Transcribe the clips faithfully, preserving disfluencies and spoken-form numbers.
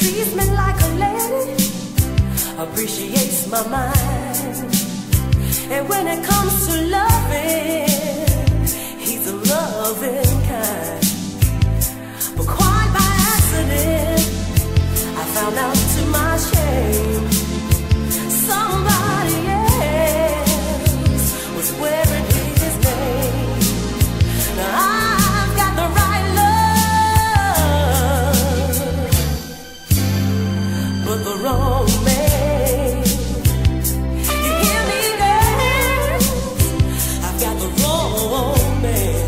treats me like a lady, appreciates my mind. And when it comes to loving, he's a loving kind. But quite by accident, I found out to my shame, somebody else was wearing his name. Now I've got the right love, but the wrong man. You hear me, girls? I've got the wrong man.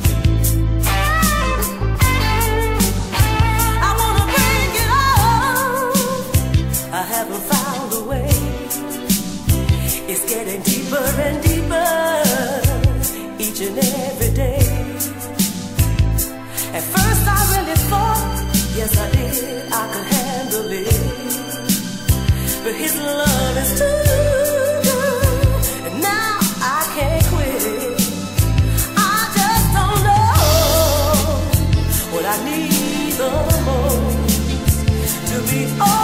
I wanna bring it on. I haven't found a way. It's getting deeper and deeper each and every day. At first I really thought, yes I did, I could handle it. But his love is too good, and now I can't quit it. I just don't know what I need the most to be all.